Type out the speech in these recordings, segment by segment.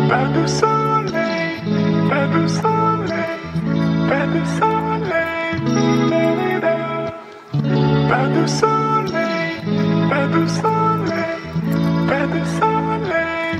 Pas de soleil, pas de soleil, pas de soleil, pas de soleil, pas de soleil, pas de soleil.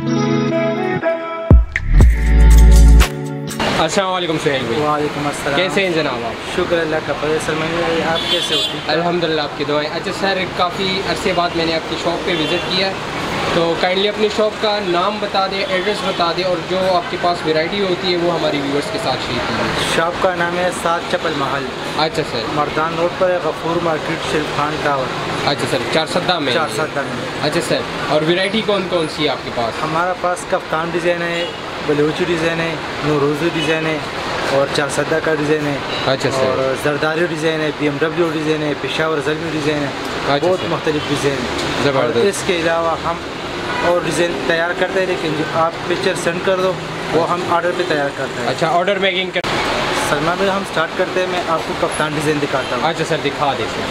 अस्सलाम वालेकुम सुहेल भाई। वालेकुम अस्सलाम। कैसे हैं जनाब आप? शुक्र अल्लाह का। सलमान भाई आप कैसे हो? अल्हम्दुलिल्लाह आपकी दुआएं। अच्छा सर, काफ़ी अरसे बाद मैंने आपकी शॉप पे विज़िट किया, तो काइंडली अपनी शॉप का नाम बता दें, एड्रेस बता दें, और जो आपके पास वैरायटी होती है वो हमारी व्यूअर्स के साथ शेयर कीजिए। शॉप का नाम है सात चप्पल महल। अच्छा सर। मर्दान रोड पर है, गफूर मार्केट, शिल्प खान टावर। अच्छा सर, चारसद्दा में। चारसद्दा में। अच्छा सर, और वैरायटी कौन कौन सी है आपके पास? हमारा पास कफ्तान डिज़ाइन है, बलूची डिज़ाइन है, नूरोज़ी डिज़ाइन है और चारसद्दा का डिज़ाइन है। अच्छा सर। और जरदारी डिज़ाइन है, BMW डिज़ाइन है, पेशावर ज़लमी डिज़ाइन है। अच्छा बहुत सर। मुख्तलिफ डिज़ाइन है। ज़बरदस्त। इसके अलावा हम और डिज़ाइन तैयार करते हैं, लेकिन जो आप पिक्चर सेंड कर दो वो हम ऑर्डर पे तैयार करते हैं। अच्छा, ऑर्डर मेकिंग कर। सलमान भाई हम स्टार्ट करते हैं, मैं आपको कप्तान डिज़ाइन दिखाता हूँ। अच्छा सर, दिखा दे सर।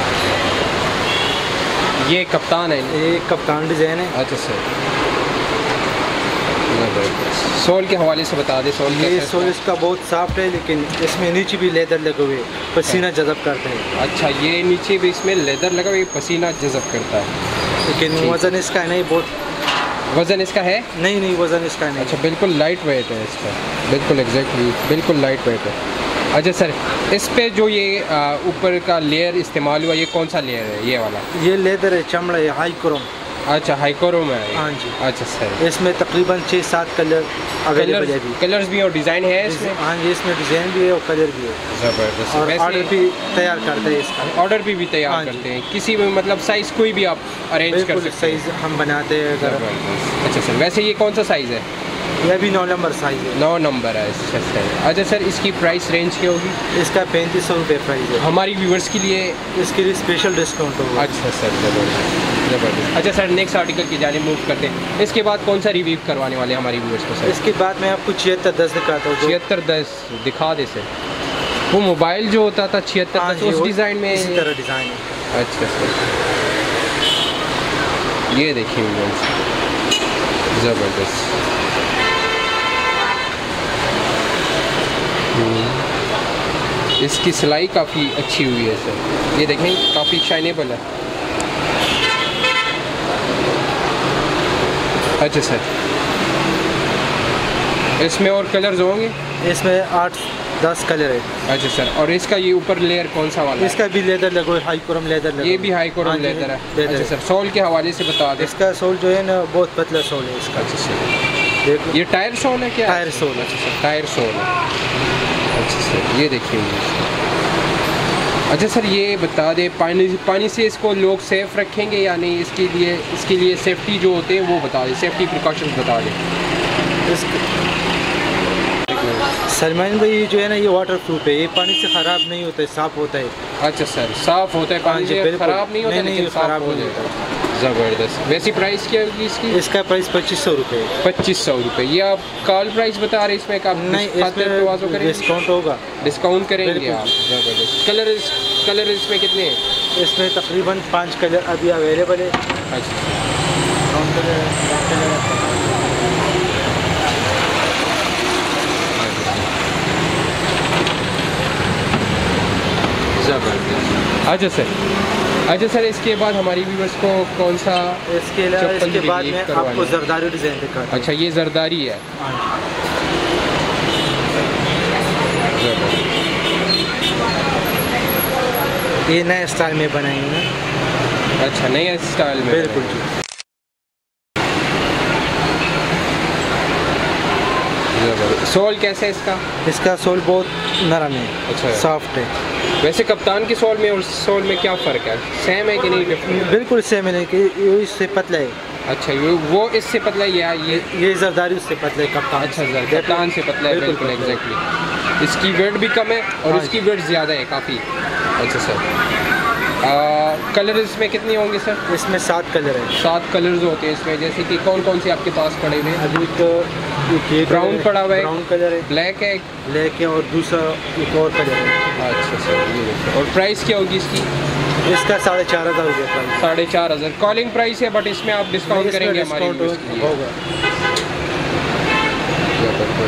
ये कप्तान है? ये कप्तान डिज़ाइन है। अच्छा सर। सोल के हवाले से बता दें। सोल ये सोल इसका बहुत सॉफ्ट है, लेकिन इसमें नीचे भी लेदर लगे हुए, पसीना जज़ब करते हैं। अच्छा, ये नीचे भी इसमें लेदर लगा हुआ, ये पसीना जज़ब करता है, लेकिन वज़न इसका नहीं, बहुत वज़न इसका है? नहीं वज़न इसका नहीं। अच्छा, बिल्कुल लाइट वेट है इसका, बिल्कुल एग्जैक्टली बिल्कुल लाइट वेट है। अच्छा सर, इस पे जो ये ऊपर का लेयर इस्तेमाल हुआ, ये कौन सा लेयर है? ये वाला? ये लेदर है, चमड़ा है, हाई क्रोम। अच्छा, हाई क्रोम है। हाँ जी। अच्छा सर, इसमें तकरीबन 6-7 कलर अवेलेबल है अभी। कलर्स भी और डिज़ाइन है इसमें? हाँ जी, इसमें डिज़ाइन भी है और कलर भी है। ज़बरदस्त। और ऑर्डर भी तैयार करते हैं इसका। ऑर्डर भी तैयार हाँ करते हैं, किसी भी मतलब साइज़ कोई भी आप अरेंज कर सकते हैं? साइज़ हम बनाते हैं अगर। अच्छा सर, वैसे ये कौन सा साइज़ है? यह भी 9 नंबर साइज़ है। 9 नंबर है। अच्छा सर। अच्छा सर, इसकी प्राइस रेंज क्या होगी? इसका 3500 रुपये प्राइस है। हमारी व्यूवर्स के लिए इसके लिए स्पेशल डिस्काउंट होगा। अच्छा सर, ज़बरदस्त। अच्छा सर, नेक्स्ट आर्टिकल की जाने मूव करते हैं। इसके बाद कौन सा रिव्यू करवाने वाले हैं हमारी व्यूवर्स को सर? इसके बाद मैं आपको 7610 दिखाता हूँ। 7610 दिखा दे सर। वो मोबाइल जो होता था 7610, उस डिज़ाइन में इसी तरह डिज़ाइन है। अच्छा सर, ये देखिए व्यूवर्स, ज़बरदस्त। इसकी सिलाई काफ़ी अच्छी हुई है सर, ये देखें काफ़ी शाइनेबल है। अच्छा सर, इसमें और कलर्स होंगे? इसमें 8-10 कलर है। अच्छा सर, और इसका ये ऊपर लेयर कौन सा वाला है? इसका भी लेदर लगा है, हाई क्रोम लेदर लगा। ये भी हाई क्रोम लेदर है। अच्छा सर, सोल के हवाले से बता दें। इसका सोल जो है ना, बहुत पतला सोल है इसका। अच्छा सर, देखो ये टायर सोल है क्या? Tyre sole. अच्छा सर, टायर सोल है। अच्छा सर, ये देखिए। अच्छा सर, ये बता दें पानी से इसको लोग सेफ़ रखेंगे या नहीं? इसके लिए सेफ्टी जो होते हैं वो बता दें, सेफ्टी प्रिकॉशंस बता दें। सलमान भाई जो है ना, ये वाटर प्रूफ है, ये पानी से ख़राब नहीं होता है, साफ़ होता है। अच्छा सर, साफ़ होता है पानी से, ख़राब नहीं होता? नहीं, ख़राब हो जाता है। ज़बरदस्त। वैसी प्राइस क्या होगी इसकी? इसका प्राइस 2500 रुपये। 2500 रुपये। ये आप कॉल प्राइस बता रहे हैं, इसमें का नहीं, इसमें डिस्काउंट होगा। डिस्काउंट करेंगे आप? ज़बरदस्त। कलर इसमें कितने हैं? इसमें तकरीबन 5 कलर अभी अवेलेबल है। अच्छा, ज़बरदस्त। अच्छा सर, इसके बाद हमारी व्यूअर्स को कौन सा? इसके बाद में आपको जरदारी डिज़ाइन दिखाता हूँ। अच्छा, ये जरदारी है। ये नए स्टाइल में बनाएंगे ना। अच्छा, नए स्टाइल में? बिल्कुल जी। सोल कैसे है इसका? इसका सोल बहुत नरम है। अच्छा, सॉफ्ट है। वैसे कप्तान की सोल में और सोल में क्या फ़र्क है? सेम है कि नहीं? बिल्कुल सेम है, कि ये इससे पतला है। अच्छा, वो इससे पतला है या ये जरदारी उससे पतला है, कप्तान। अच्छा, कप्तान से पतला है, बिल्कुल एग्जैक्टली। इसकी वेट भी कम है और इसकी वेट ज़्यादा है काफ़ी। अच्छा सर, कलर इसमें कितने होंगे सर? इसमें 7 कलर है। 7 कलर्स होते हैं इसमें, जैसे कि कौन से आपके पास पड़े हुए हैं? अभी तो ब्राउन पड़ा हुआ है, ब्राउन कलर है, ब्लैक है, और दूसरा एक और कलर है। अच्छा सर, ये देखिए। और प्राइस क्या होगी इसकी? इसका 4500 रुपये प्राइस। 4500 कॉलिंग प्राइस है, बट इसमें आप डिस्काउंट करेंगे? हमारी होगा।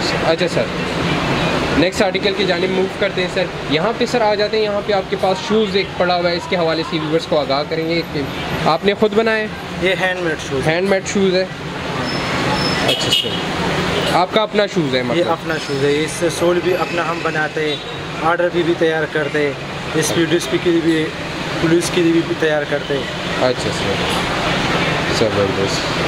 सर। अच्छा सर, नेक्स्ट आर्टिकल की जानिब मूव करते हैं सर। यहाँ पे सर आ जाते हैं, यहाँ पे आपके पास शूज़ एक पड़ा हुआ है, इसके हवाले से व्यूअर्स को आगाह करेंगे कि आपने ख़ुद बनाए? ये हैंडमेड शूज़, हैंडमेड शूज़ है। अच्छा सर, आपका अपना शूज़ है? ये अपना शूज़ है, इस सोल भी अपना हम बनाते हैं, ऑर्डर भी तैयार करते हैं, स्पीड के लिए भी, पुलिस के लिए भी तैयार करते हैं। अच्छा सर, ज़बरदस्त।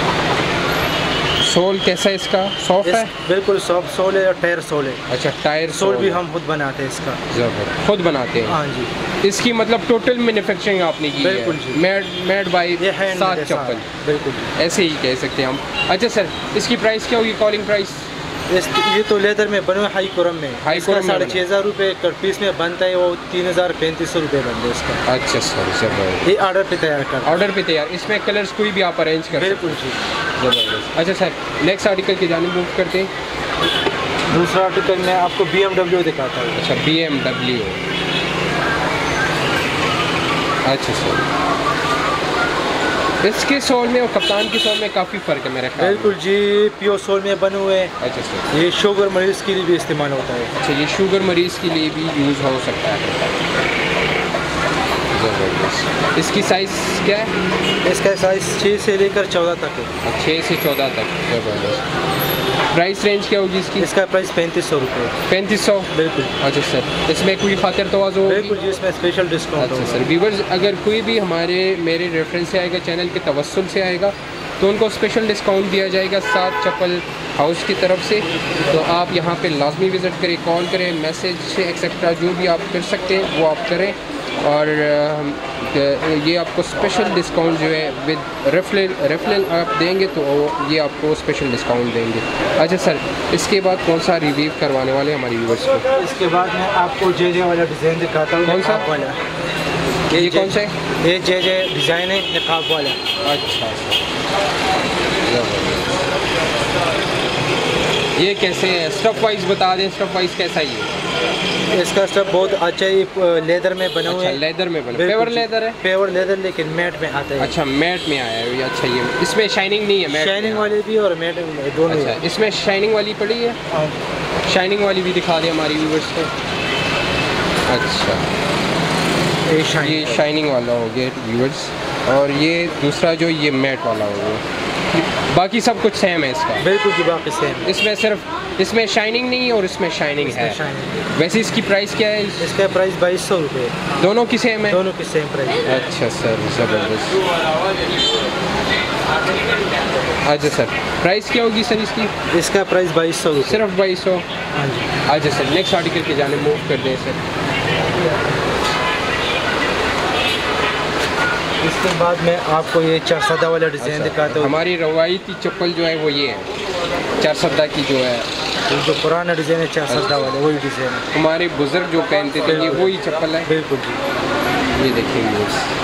सोल कैसा है इसका? सॉफ्ट है? बिल्कुल सॉफ्ट सोल है और टायर सोल है। अच्छा, टायर सोल भी हम खुद बनाते हैं इसका। ज़बरदस्त, खुद बनाते हैं? हाँ जी। इसकी मतलब टोटल मैन्युफैक्चरिंग आपने की है? बिल्कुल जी। मेड बाय सात चप्पल? बिल्कुल, ऐसे ही कह सकते हैं हम। अच्छा सर, इसकी प्राइस क्या होगी, कॉलिंग प्राइस? ये तो लेदर में बने हुए हाई कोरम में, हाई कोरम में 6,500 रुपये पीस में बनता है, वो 3,035 रुपये बनते हैं इसका। अच्छा सर, ज़बरदस्त। ये ऑर्डर पे तैयार कर, ऑर्डर पे तैयार। इसमें कलर्स कोई भी आप अरेंज कर? बिल्कुल जी। ज़बरदस्त। अच्छा सर, नेक्स्ट आर्टिकल की जानिब मूव करते हैं। दूसरा आर्टिकल मैं आपको BMW दिखाता हूँ। अच्छा, BMW। अच्छा सर, इसके सोल में और कप्तान के सोल में काफ़ी फ़र्क है मेरे ख्याल? बिल्कुल जी, प्योर सोल में बने हुए हैं। अच्छा सर, ये शुगर मरीज़ के लिए भी इस्तेमाल होता है। अच्छा, ये शुगर मरीज़ के लिए भी यूज़ हो सकता है। ज़बरदस्त। इसकी साइज़ क्या है? इसका साइज़ 6 से लेकर 14 तक है। 6 से 14 तक। ज़बरदस्त। प्राइस रेंज क्या होगी इसकी? इसका प्राइस 3500 रुपये। 3500? बिल्कुल। अच्छा सर, इसमें कोई खातिर तवाज़ुन होगी? बिल्कुल जी, इसमें स्पेशल डिस्काउंट। अच्छा सर, व्यूअर्स अगर कोई भी मेरे रेफरेंस से आएगा, चैनल के तवस्सुल से आएगा, तो उनको स्पेशल डिस्काउंट दिया जाएगा सात चप्पल हाउस की तरफ से। तो आप यहाँ पे लाजमी विज़िट करें, कॉल करें, मैसेज से एक्सेट्रा जो भी आप कर सकते हैं वो आप करें, और ये आपको स्पेशल डिस्काउंट जो है विद रेफरल आप देंगे तो ये आपको स्पेशल डिस्काउंट देंगे। अच्छा सर, इसके बाद कौन सा रिव्यू करवाने वाले हैं हमारे व्यूअर्स को? इसके बाद मैं आपको जे वाला डिज़ाइन दिखाता हूँ। कौन सा वाला? ये कौन सा है? ये जे डिज़ाइन है नकाब वाला। अच्छा, ये कैसे है? स्टफ वाइज बता दें, स्टफ वाइज कैसा ही है? इसका स्टफ बहुत अच्छा है, लेदर में बने हुए अच्छा, हैं। लेदर में बने, पेवर लेदर है? पेवर लेदर, लेकिन मैट में आता है। अच्छा, मैट में आया है। अच्छा, ये इसमें शाइनिंग नहीं है? मैट शाइनिंग वाली भी और मैट दोनों। अच्छा, इसमें शाइनिंग वाली पड़ी है? शाइनिंग वाली भी दिखा दें हमारी व्यूअर्स को। अच्छा, ये शाइनिंग वाला हो गया व्यूअर्स, और ये दूसरा जो ये मैट वाला हो गया। बाकी सब कुछ सेम है इसका? बिल्कुल जी, बाकी सेम। इसमें सिर्फ इसमें शाइनिंग नहीं है और इसमें शाइनिंग है। वैसे इसकी प्राइस क्या है? इसका प्राइस 2200 रुपये। दोनों की सेम है? दोनों की सेम प्राइस। अच्छा सर, ज़बरदस्त। अच्छा सर, प्राइस क्या होगी सर इसकी? इसका प्राइस 2200 रुपये। सिर्फ 2200? हाँ जी। अच्छा सर, नेक्स्ट आर्टिकल की जानिब मूव कर दें सर। इसके बाद मैं आपको ये 4 सदा वाला डिज़ाइन दिखाता हूँ। हमारी रवायती चप्पल जो है वो ये है, 4 सदा की जो है, जो पुराना डिज़ाइन है 4 सदा वाला, वही डिज़ाइन है। हमारे बुजुर्ग जो पहनते थे ये वही चप्पल है? बिल्कुल जी। ये देखेंगे।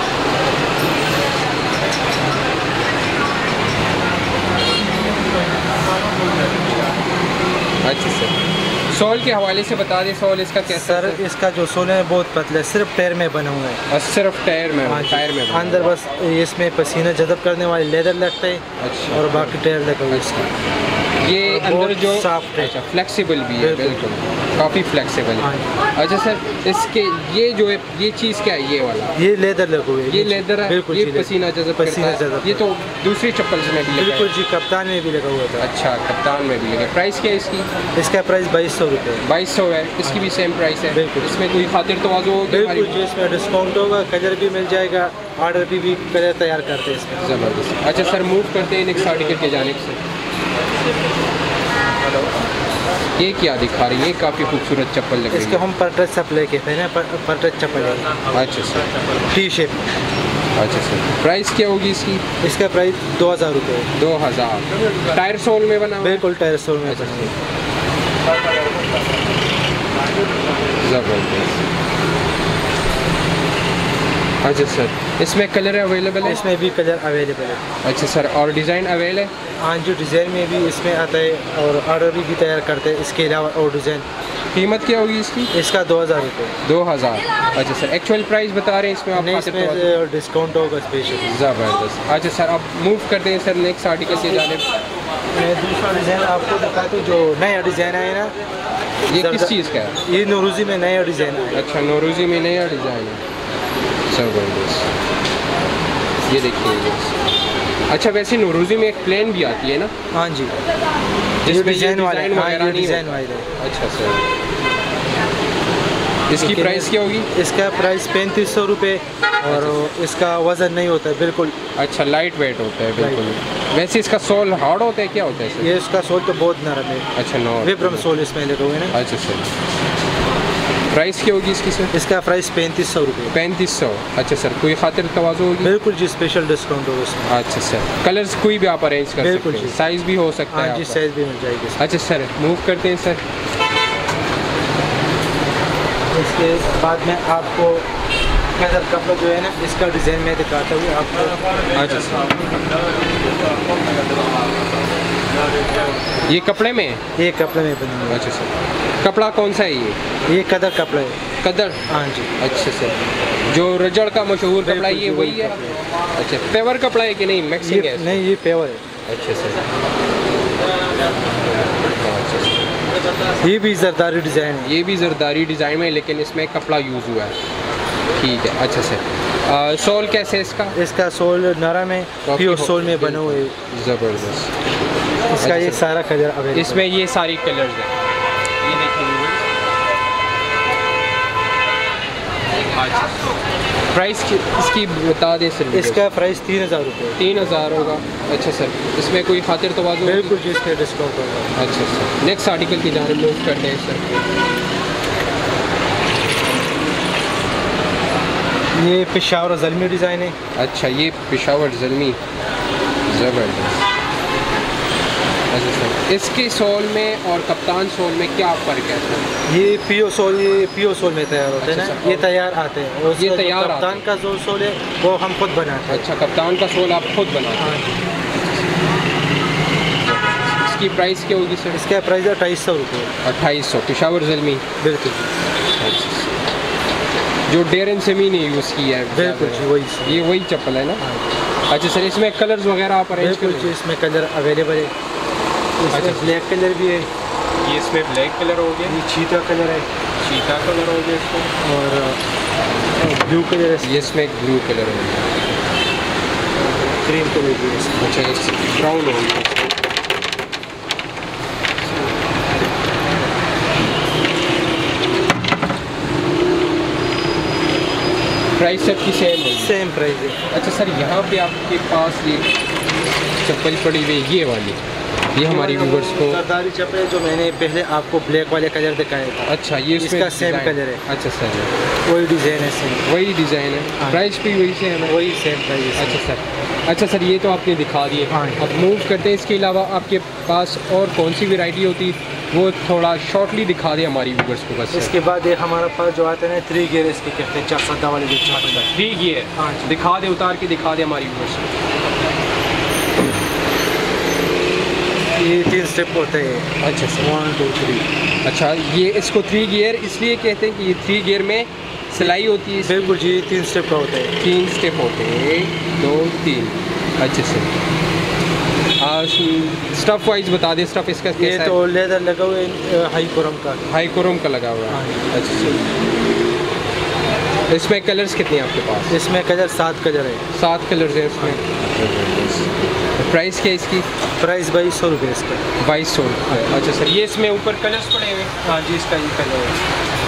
अच्छा सर, सोल के हवाले से बता दें, सोल इसका कैसा? सर, इसका जो सोल है बहुत पतला है, सिर्फ टायर में बना हुआ है। और सिर्फ टायर में? हाँ, टायर में अंदर बस इसमें पसीना जज़ब करने वाली लेदर लगता है। अच्छा, और बाकी टायर लगा हुआ है इसका। ये अंदर जो सॉफ्ट है। अच्छा, फ्लेक्सिबल भी है? बिल्कुल, काफ़ी फ्लेक्सिबल है। अच्छा सर, इसके ये जो है ये चीज़ क्या है, ये वाला? ये लेदर लगा हुआ है। ये लेदर है? बिल्कुल, ये पसीना जज़ब करता है? ये तो दूसरी चप्पल में भी लगा? बिल्कुल जी, कप्तान में भी लगा हुआ था। अच्छा, कप्तान में भी लगा। प्राइस क्या है इसकी? इसका प्राइस 2200 रुपये। 2200 है? इसकी भी सेम प्राइस है? बिल्कुल। इसमें कोई खातिर तवाज़ुन होगी? बिल्कुल जी, इसमें डिस्काउंट होगा, कलर भी मिल जाएगा, ऑर्डर भी कलर तैयार करते हैं इसमें। ज़बरदस्त। अच्छा सर, मूव करते हैं नेक्स्ट आर्टिकल के जानिब से। ये क्या दिखा रही है? काफ़ी खूबसूरत चप्पल लग रही है। इसको हम परटच सप्लाई कहते हैं ना, परटच चप्पल है। अच्छा सर, टी शेप। अच्छा सर, प्राइस क्या होगी इसकी? इसका प्राइस 2000 रुपये। 2000। टायर सोल में बना? बिल्कुल, टायर सोल में बना। ज़बरदस्त। अच्छा सर, इसमें कलर अवेलेबल है? इसमें भी कलर अवेलेबल है। अच्छा सर, और डिज़ाइन अवेलेबल है? हाँ, जो डिज़ाइन में भी इसमें आता है, और ऑर्डर भी तैयार करते हैं इसके अलावा और डिज़ाइन। कीमत क्या होगी इसकी? इसका 2000 रुपये। 2000। अच्छा सर, एक्चुअल प्राइस बता रहे हैं इसमें आप? नहीं, इसमें डिस्काउंट होगा स्पेशल। ज़बरदस्त। अच्छा सर, अब मूव करते हैं सर नेक्स्ट आर्टिकल की जानिब। मैं दूसरा डिज़ाइन आपको दिखाता हूँ, जो नया डिज़ाइन है ना। ये किस चीज़ का है? ये नौरोज़ी में नया डिज़ाइन है। अच्छा, नौरोज़ी में नया डिज़ाइन है, ज़बरदस्त। ये देखिए। अच्छा, वैसे नौरोज़ी में एक प्लेन भी आती है ना? हाँ जी, जिसमें डिज़ाइन वाला है। हाँ, वगैरह ये नहीं डिज़ाइन होता। वाला है। अच्छा सर, इसकी प्राइस क्या होगी? इसका प्राइस 3500 रुपये और इसका वज़न नहीं होता है बिल्कुल। अच्छा, लाइट वेट होता है बिल्कुल। वैसे इसका सोल हार्ड होता है, क्या होता है सर? ये इसका सोल तो बहुत नरम है। अच्छा, नो विब्रम सोल इसमें लगे हुए हैं ना। अच्छा सर, प्राइस क्या होगी इसकी सर? इसका प्राइस 3500 रुपये। 3500। अच्छा सर, कोई खातिर तवाज़ो होगी? बिल्कुल जी, स्पेशल डिस्काउंट होगा इसमें। अच्छा सर, कलर्स कोई भी आप अरेंज कर बिल्कुल सकते हैं, जी। साइज़ भी हो सकता है हाँ जी, आपका? साइज़ भी मिल जाएगी इसमें। अच्छा सर, मूव करते हैं सर। इसके बाद में आपको कलर कपड़ा जो है ना, इसका डिज़ाइन मैं दिखाता हूँ आपको। अच्छा सर, ये कपड़े में है? ये कपड़े में बनी हुई अच्छा सर, कपड़ा कौन सा है ये? है। ये कदर कपड़ा है। कदर? हाँ जी। अच्छा सर, जो रजड़ का मशहूर कपड़ा ये बिल्कुल वही है? अच्छा, पेवर कपड़ा है कि नहीं, मिक्सिंग है? नहीं, ये पेवर है। अच्छा सर, ये भी जरदारी डिज़ाइन है। ये भी जरदारी डिज़ाइन में, लेकिन इसमें कपड़ा यूज़ हुआ है। ठीक है। अच्छा सर, सोल कैसे है इसका? इसका सोल नरम है, प्योर सोल में बने हुए है। ज़बरदस्त। इसका ये सर, सारा कलर अवेलेबल। इसमें ये सारी कलर्स हैं, ये देखिए। अच्छा, प्राइस इसकी बता दें सर। इसका प्राइस 3000 रुपये। 3000 होगा। अच्छा सर, इसमें कोई खातिर तवाज़ो? बिल्कुल जी, इसके डिस्काउंट होगा। अच्छा सर, नेक्स्ट आर्टिकल की जानिब मूव करते हैं सर। ये पेशावर ज़ल्मी डिज़ाइन है। अच्छा, ये पेशावर ज़ल्मी, ज़बरदस्त। अच्छा सर, इसके सोल में और कप्तान सोल में क्या फ़र्क है सर? ये पियो सोल में तैयार होते हैं अच्छा ना, सर, ये तैयार आते हैं। और ये उसका जो तैयार आते कप्तान का जो सोल है वो हम खुद बनाते हैं। अच्छा, कप्तान का सोल आप खुद बनाते हैं? इसकी प्राइस क्या होगी सर? इसका प्राइस है 2800 रुपये। 2800, पेशावर ज़ल्मी। बिल्कुल अच्छा, जो डेरन सेमी ने यूज़ किया है? बिल्कुल जी, वही। ये वही चप्पल है ना? अच्छा सर, इसमें कलर्स वगैरह आप अरेंज बिल्कुल जी, इसमें कलर अवेलेबल है। इसमें अच्छा। ब्लैक कलर भी है। ये इसमें ब्लैक कलर हो गया, ये चीता कलर है चीता कलर हो गया इसमें, और ब्लू कलर है। ये इसमें ब्लू कलर हो गया। क्रीम कलर भी है इसमें। अच्छा, ये ब्राउन हो गया। प्राइस सबकी सेम है? सेम प्राइस है। अच्छा सर, यहाँ पे आपके पास ये चप्पल पड़ी हुई है, ये वाली, ये हमारी व्यूवर्स को। सरदारी चप्पल जो मैंने पहले आपको ब्लैक वाले कलर दिखाया था। अच्छा, ये इसका सेम कलर है। अच्छा सर, वही डिज़ाइन है, सेम वही डिज़ाइन है, हाँ। प्राइस भी वही सेम है? वही सेम प्राइस है। अच्छा सर। अच्छा सर, ये तो आपने दिखा दिए। हाँ। अब मूव करते हैं, इसके अलावा आपके पास और कौन सी वैरायटी होती, वो थोड़ा शॉर्टली दिखा दें हमारी व्यूवर्स को बस। इसके बाद ये हमारे पास जो आते हैं 3 गियर, इसके कहते हैं 4 सद्दा वाले जो चप्पल है। 3 गियर? हाँ। दिखा दे, उतार के दिखा दे हमारी व्यूवर्स को। ये 3 स्टेप होते हैं। अच्छा सर, 1 2 3। अच्छा, ये इसको 3 गियर इसलिए कहते हैं कि ये 3 गियर में सिलाई होती है? बिल्कुल जी, 3 स्टेप का होता है। 3 स्टेप होते हैं, 1 2 3। अच्छा सर, स्टफ़ वाइज बता दें, स्टफ़ इसका ये कैसा तो लेदर लगा हुआ है, हाई कोरम का। है? हाई कोरम का लगा हुआ है। हाँ। अच्छा सर, इसमें कलर्स कितने हैं आपके पास? इसमें कलर 7 कलर है। 7 कलर्स हैं इसमें। प्राइस क्या है इसकी? प्राइस 2200 रुपये इसका। 2200। अच्छा सर, ये इसमें ऊपर कलर्स पड़े हुए हैं? हाँ जी, इसका ये कलर है।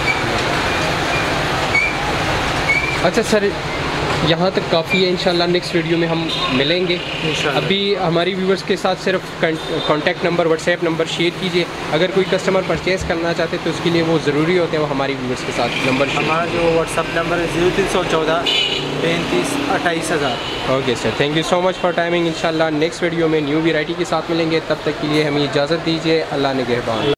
अच्छा सर, यहाँ तक काफ़ी है। इंशाल्लाह नेक्स्ट वीडियो में हम मिलेंगे। इंशाल्लाह। अभी हमारी व्यूवर्स के साथ सिर्फ contact number, WhatsApp number share कीजिए। अगर कोई कस्टमर परचेज़ करना चाहते तो उसके लिए वो ज़रूरी होते हैं वो हमारी व्यूवर्स के साथ नंबर शेयर। हमारा जो व्हाट्सअप नंबर है 0314 35 28000। Okay sir, thank you so much for timing. इंशाल्लाह नेक्स्ट वीडियो में न्यू वैरायटी के साथ मिलेंगे। तब तक के लिए हमें इजाज़त दीजिए। अल्लाह निगहबान।